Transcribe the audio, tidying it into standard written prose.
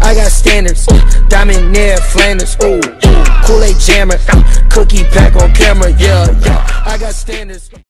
I got standards, diamond near Flanders, ooh, Kool-Aid jammer, cookie pack on camera, yeah, I got standards.